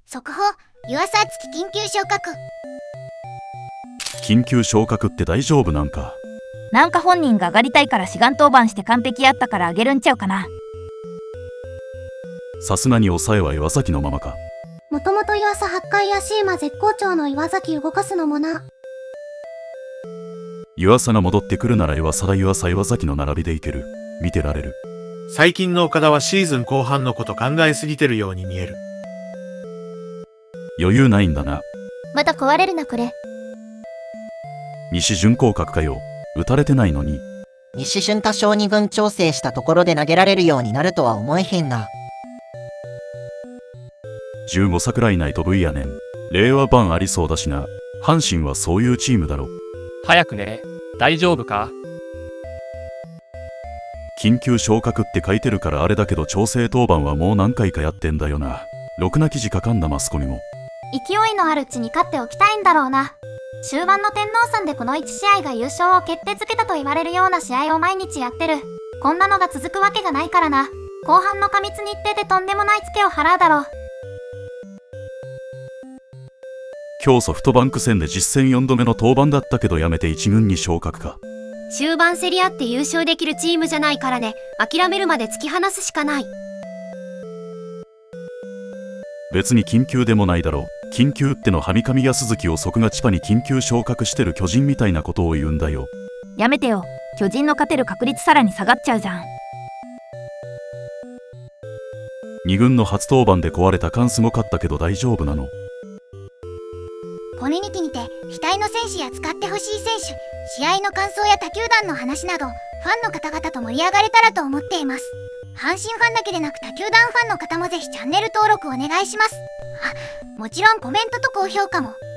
速報、湯浅月緊急昇格。 緊急昇格って大丈夫なんか？ なんか本人が上がりたいから志願当番して完璧やったからあげるんちゃうかな。 さすがに抑えは岩崎のままか。 もともと湯浅8回やシーマ絶好調の岩崎動かすのもな。 湯浅が戻ってくるなら岩佐田湯浅岩崎の並びでいける。見てられる。 最近の岡田はシーズン後半のこと考えすぎてるように見える。 余裕ないんだな。 また壊れるなこれ。 西準降格かよ。打たれてないのに。 西俊多少2軍調整したところで投げられるようになるとは思えへんな。 15桜井ないと V やねん。令和版ありそうだしな。阪神はそういうチームだろ。 早くね。大丈夫か？ 緊急昇格って書いてるからあれだけど調整当番はもう何回かやってんだよな。ろくな記事書かんだマスコミも。 勢いのあるうちに勝っておきたいんだろうな。終盤の天皇さんでこの1試合が優勝を決定づけたと言われるような試合を毎日やってる。こんなのが続くわけがないからな。後半の過密日程でとんでもないツケを払うだろう。 今日ソフトバンク戦で実戦4度目の登板だったけどやめて1軍に昇格か。 終盤競り合って優勝できるチームじゃないからね。諦めるまで突き放すしかない。 別に緊急でもないだろう。緊急ってのは三上や鈴木を即が千葉に緊急昇格してる巨人みたいなことを言うんだよ。 やめてよ。巨人の勝てる確率さらに下がっちゃうじゃん。 2軍の初登板で壊れた感すごかったけど大丈夫なの？ コミュニティにて期待の選手や使ってほしい選手、試合の感想や他球団の話などファンの方々と盛り上がれたらと思っています。阪神ファンだけでなく他球団ファンの方もぜひチャンネル登録お願いします。もちろんコメントと高評価も。